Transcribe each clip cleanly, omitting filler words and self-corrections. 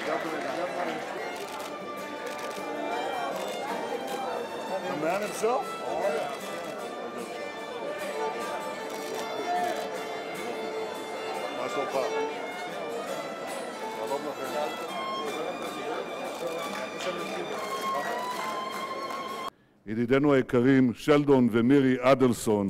The man himself? Oh, yeah. מה שלומך? שלום לכם. ידידינו היקרים, שלדון ומירי אדלסון,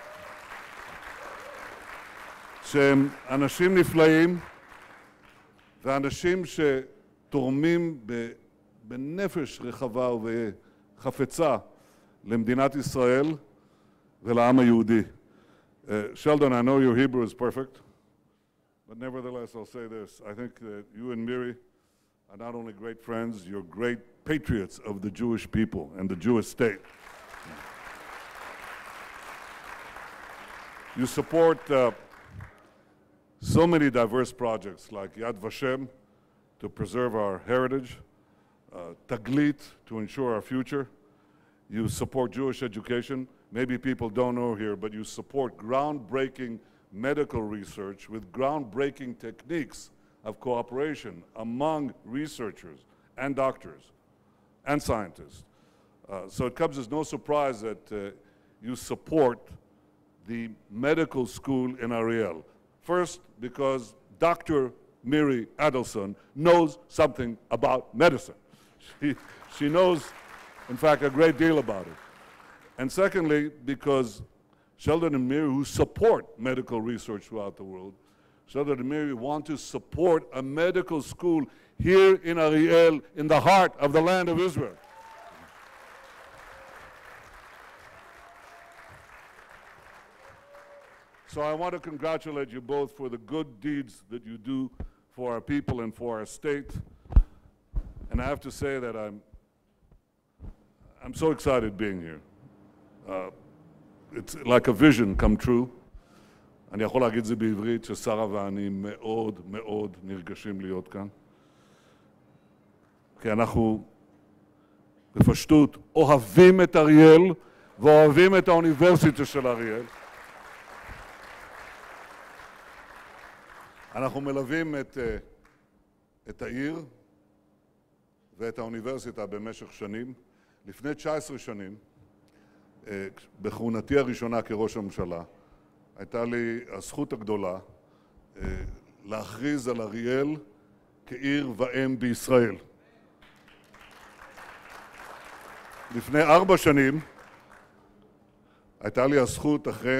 שהם אנשים נפלאים ואנשים שתורמים בנפש רחבה וחפצה למדינת ישראל ולעם היהודי. Sheldon, I know your Hebrew is perfect, but nevertheless I'll say this. I think that you and Miri are not only great friends, you're great patriots of the Jewish people and the Jewish state. You support so many diverse projects like Yad Vashem to preserve our heritage, Taglit to ensure our future. You support Jewish education. Maybe people don't know here, but you support groundbreaking medical research with groundbreaking techniques of cooperation among researchers and doctors and scientists. So it comes as no surprise that you support the medical school in Ariel. First, because Dr. Miri Adelson knows something about medicine. She knows, in fact, a great deal about it. And secondly, because Sheldon and Miri, who support medical research throughout the world, Sheldon and Miri want to support a medical school here in Ariel, in the heart of the land of Israel. So I want to congratulate you both for the good deeds that you do for our people and for our state. And I have to say that I'm so excited being here. It's like a vision come true. אני יכול להגיד את זה בעברית ששרה ואני מאוד מאוד נרגשים להיות כאן. כי אנחנו בפשטות אוהבים את אריאל ואוהבים את האוניברסיטה של אריאל. אנחנו מלווים את העיר ואת האוניברסיטה במשך שנים. לפני 19 שנים, בכהונתי הראשונה כראש הממשלה, הייתה לי הזכות הגדולה להכריז על אריאל כעיר ואם בישראל. לפני 4 שנים הייתה לי הזכות, אחרי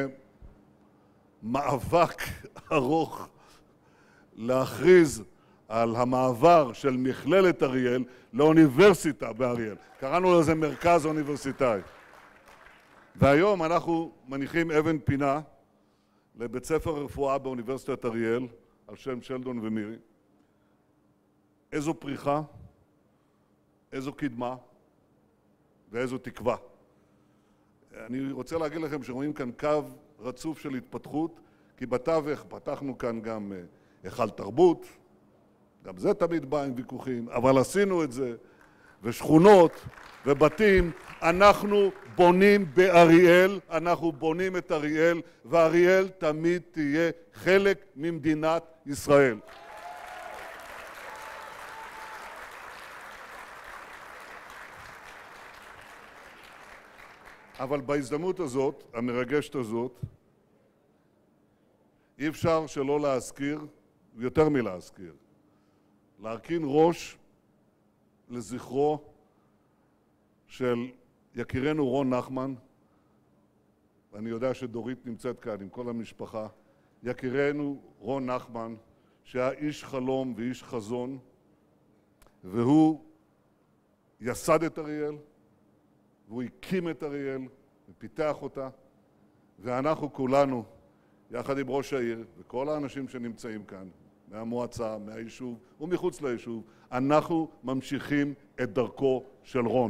מאבק ארוך, להכריז על המעבר של מכללת אריאל לאוניברסיטה באריאל. קראנו לזה מרכז אוניברסיטאי. והיום אנחנו מניחים אבן פינה לבית ספר רפואה באוניברסיטת אריאל, על שם שלדון ומירי. איזו פריחה, איזו קדמה ואיזו תקווה. אני רוצה להגיד לכם שרואים כאן קו רצוף של התפתחות, כי בתווך פתחנו כאן גם היכל תרבות, גם זה תמיד בא עם ויכוחים, אבל עשינו את זה, ושכונות ובתים. אנחנו בונים באריאל, אנחנו בונים את אריאל, ואריאל תמיד תהיה חלק ממדינת ישראל. אבל בהזדמנות הזאת, המרגשת הזאת, אי אפשר שלא להזכיר, יותר מלהזכיר, להרכין ראש לזכרו של יקירנו רון נחמן, ואני יודע שדורית נמצאת כאן עם כל המשפחה, יקירנו רון נחמן, שהיה איש חלום ואיש חזון, והוא יסד את אריאל, והוא הקים את אריאל ופיתח אותה, ואנחנו כולנו, יחד עם ראש העיר וכל האנשים שנמצאים כאן, מהמועצה, מהיישוב ומחוץ ליישוב, אנחנו ממשיכים את דרכו של רון.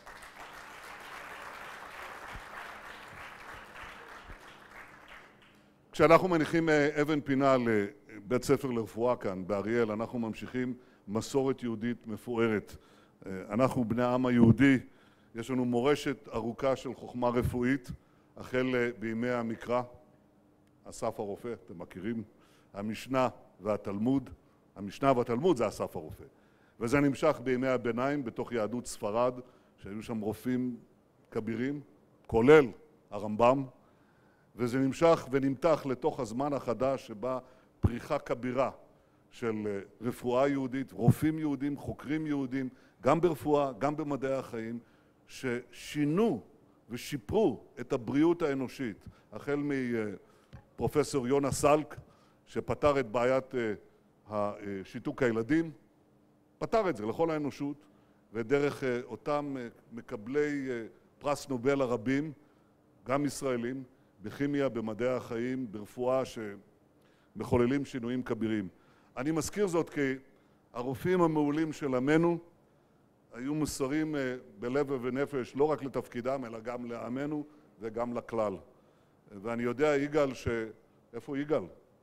כשאנחנו מניחים אבן פינה לבית ספר לרפואה כאן באריאל, אנחנו ממשיכים מסורת יהודית מפוארת. אנחנו בני העם היהודי, יש לנו מורשת ארוכה של חוכמה רפואית, החל בימי המקרא, אסף הרופא, אתם מכירים, המשנה והתלמוד. המשנה והתלמוד זה אסף הרופא. וזה נמשך בימי הביניים בתוך יהדות ספרד, שהיו שם רופאים כבירים, כולל הרמב"ם, וזה נמשך ונמתח לתוך הזמן החדש שבה פריחה כבירה של רפואה יהודית, רופאים יהודים, חוקרים יהודים, גם ברפואה, גם במדעי החיים, ששינו ושיפרו את הבריאות האנושית, החל מפרופסור יונה סלק, שפתר את בעיית שיתוק הילדים, פתר את זה לכל האנושות, ודרך אותם מקבלי פרס נובל הרבים, גם ישראלים, בכימיה, במדעי החיים, ברפואה, שמחוללים שינויים כבירים. אני מזכיר זאת כי הרופאים המעולים של עמנו היו מסורים בלב ובנפש לא רק לתפקידם, אלא גם לעמנו וגם לכלל. ואני יודע, יגאל, איפה יגאל?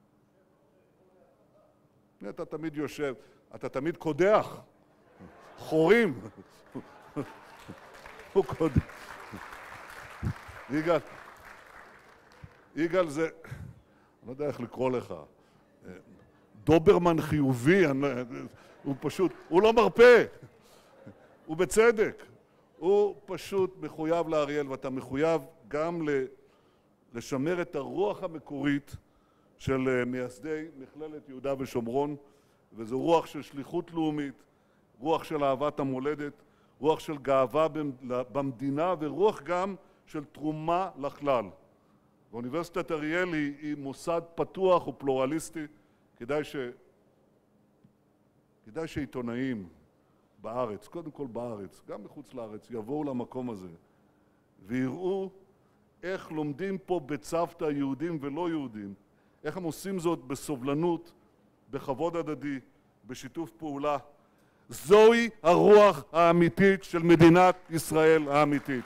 אתה תמיד יושב, אתה תמיד קודח, חורים. הוא קודח. יגאל זה, אני לא יודע איך לקרוא לך, דוברמן חיובי, הוא פשוט, הוא לא מרפא, הוא בצדק, הוא פשוט מחויב לאריאל, ואתה מחויב גם לשמר את הרוח המקורית של מייסדי מכללת יהודה ושומרון, וזו רוח של שליחות לאומית, רוח של אהבת המולדת, רוח של גאווה במדינה, ורוח גם של תרומה לכלל. ואוניברסיטת אריאל היא מוסד פתוח ופלורליסטי. כדאי שעיתונאים בארץ, קודם כל בארץ, גם מחוץ לארץ, יבואו למקום הזה ויראו איך לומדים פה בצוותא יהודים ולא יהודים, איך הם עושים זאת בסובלנות, בכבוד הדדי, בשיתוף פעולה. זוהי הרוח האמיתית של מדינת ישראל האמיתית.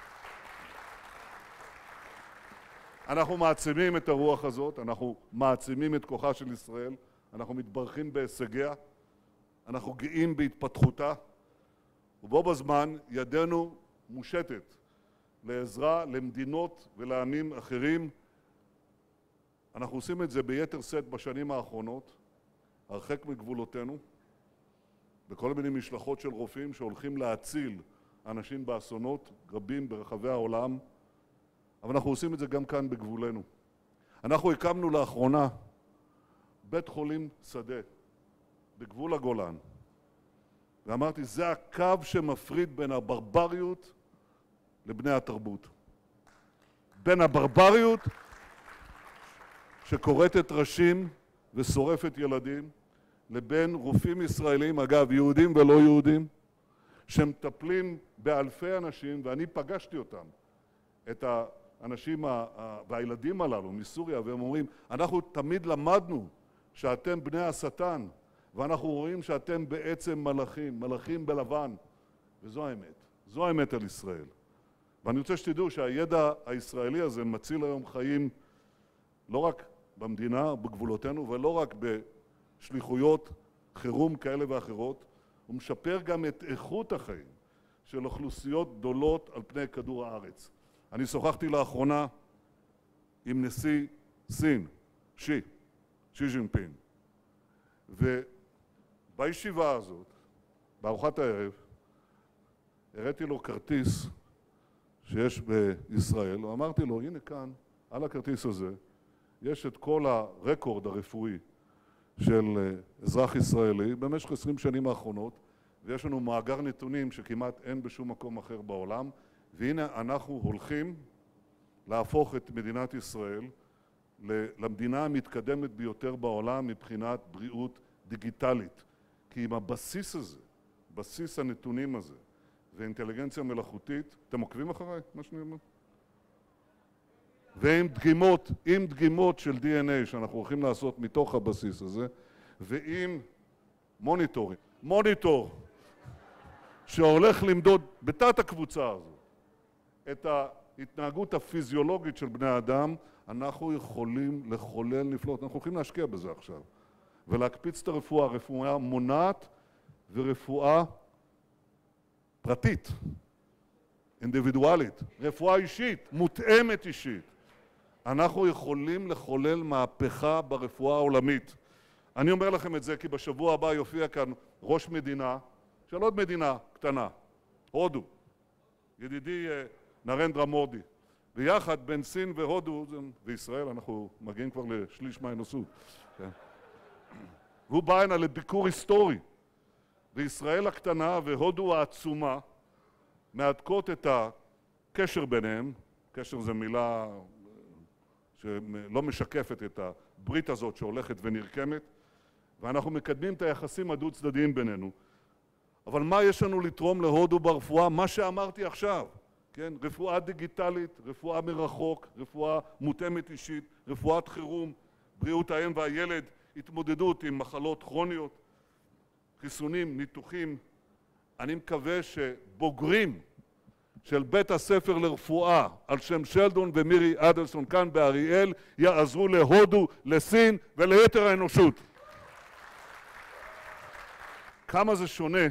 אנחנו מעצימים את הרוח הזאת, אנחנו מעצימים את כוחה של ישראל, אנחנו מתברכים בהישגיה, אנחנו גאים בהתפתחותה, ובו בזמן ידנו מושטת לעזרה למדינות ולעמים אחרים. אנחנו עושים את זה ביתר שאת בשנים האחרונות, הרחק מגבולותינו, בכל מיני משלחות של רופאים שהולכים להציל אנשים באסונות רבים ברחבי העולם, אבל אנחנו עושים את זה גם כאן בגבולנו. אנחנו הקמנו לאחרונה בית חולים שדה בגבול הגולן, ואמרתי, זה הקו שמפריד בין הברבריות לבני התרבות. בין הברבריות שכורתת ראשים ושורפת ילדים, לבין רופאים ישראלים, אגב, יהודים ולא יהודים, שמטפלים באלפי אנשים, ואני פגשתי אותם, את האנשים והילדים הללו מסוריה, והם אומרים, אנחנו תמיד למדנו שאתם בני השטן, ואנחנו רואים שאתם בעצם מלאכים, מלאכים בלבן, וזו האמת, זו האמת על ישראל. ואני רוצה שתדעו שהידע הישראלי הזה מציל היום חיים לא רק במדינה, בגבולותינו, ולא רק בשליחויות חירום כאלה ואחרות, הוא משפר גם את איכות החיים של אוכלוסיות גדולות על פני כדור הארץ. אני שוחחתי לאחרונה עם נשיא סין, שי ג'ינפינג, ובישיבה הזאת, בארוחת הערב, הראיתי לו כרטיס שיש בישראל, ואמרתי לו, הנה כאן, על הכרטיס הזה, יש את כל הרקורד הרפואי של אזרח ישראלי במשך 20 שנים האחרונות, ויש לנו מאגר נתונים שכמעט אין בשום מקום אחר בעולם, והנה אנחנו הולכים להפוך את מדינת ישראל למדינה המתקדמת ביותר בעולם מבחינת בריאות דיגיטלית. כי עם הבסיס הזה, בסיס הנתונים הזה, ואינטליגנציה מלאכותית, אתם עוקבים אחריי, מה שאני אומר? ועם דגימות של DNA שאנחנו הולכים לעשות מתוך הבסיס הזה, ועם מוניטור שהולך למדוד בתת הקבוצה הזו את ההתנהגות הפיזיולוגית של בני האדם, אנחנו יכולים לחולל נפלאות. אנחנו הולכים להשקיע בזה עכשיו ולהקפיץ את הרפואה, רפואה מונעת ורפואה פרטית, אינדיבידואלית, רפואה אישית, מותאמת אישית. אנחנו יכולים לחולל מהפכה ברפואה העולמית. אני אומר לכם את זה כי בשבוע הבא יופיע כאן ראש מדינה של עוד מדינה קטנה, הודו, ידידי נרנדרה מודי. ויחד בין סין והודו וישראל, אנחנו מגיעים כבר לשליש מהאנושות. כן. והוא בא הנה לביקור היסטורי. וישראל הקטנה והודו העצומה מהדקות את הקשר ביניהם, קשר זו מילה שלא משקפת את הברית הזאת שהולכת ונרקמת, ואנחנו מקדמים את היחסים הדו-צדדיים בינינו. אבל מה יש לנו לתרום להודו ברפואה? מה שאמרתי עכשיו, כן? רפואה דיגיטלית, רפואה מרחוק, רפואה מותאמת אישית, רפואת חירום, בריאות האם והילד, התמודדות עם מחלות כרוניות, חיסונים, ניתוחים. אני מקווה שבוגרים של בית הספר לרפואה על שם שלדון ומירי אדלסון כאן באריאל יעזרו להודו, לסין וליתר האנושות. כמה זה שונה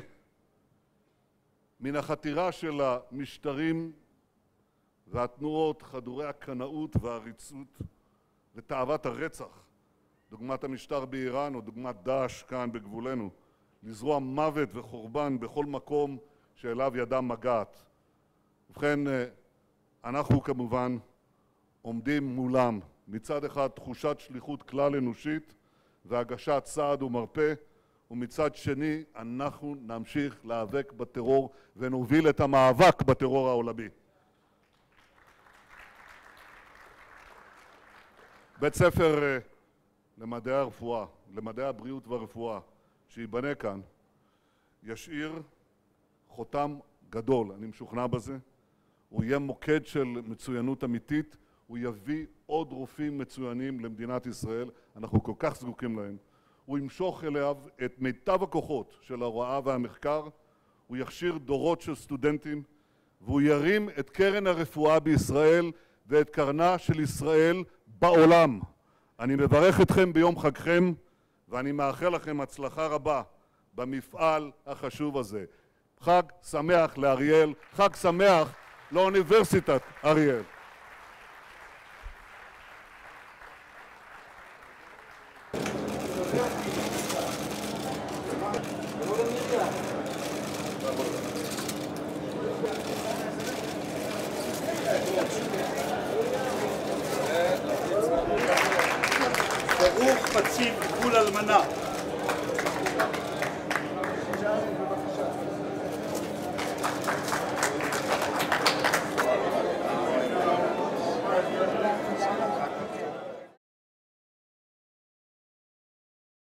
מן החתירה של המשטרים והתנועות חדורי הקנאות והעריצות ותאוות הרצח, דוגמת המשטר באיראן או דוגמת דאעש כאן בגבולנו, לזרוע מוות וחורבן בכל מקום שאליו ידם מגעת. ובכן, אנחנו כמובן עומדים מולם, מצד אחד תחושת שליחות כלל אנושית והגשת סעד ומרפא, ומצד שני אנחנו נמשיך להיאבק בטרור ונוביל את המאבק בטרור העולמי. בית ספר למדעי הרפואה, למדעי הבריאות והרפואה שיבנה כאן, ישאיר חותם גדול, אני משוכנע בזה. הוא יהיה מוקד של מצוינות אמיתית, הוא יביא עוד רופאים מצוינים למדינת ישראל, אנחנו כל כך זקוקים להם. הוא ימשוך אליו את מיטב הכוחות של ההוראה והמחקר, הוא יכשיר דורות של סטודנטים, והוא ירים את קרן הרפואה בישראל ואת קרנה של ישראל בעולם. אני מברך אתכם ביום חגכם, ואני מאחל לכם הצלחה רבה במפעל החשוב הזה. חג שמח לאריאל, חג שמח לאוניברסיטת אריאל. ברוך מציב גבול אלמנה.